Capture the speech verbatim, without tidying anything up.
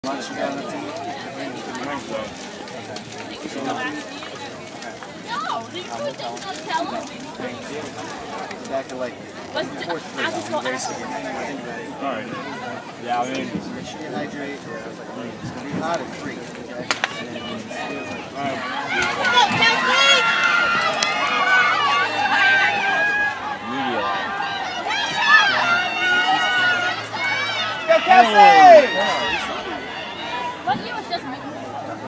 Lunch you got nothing? No, these two things don't tell me. Back to like fourth grade. Alright. Yeah, I mean. So make sure you hydrate. I was like, it's gonna be hot at three. Okay? Alright. Go, Kelsey!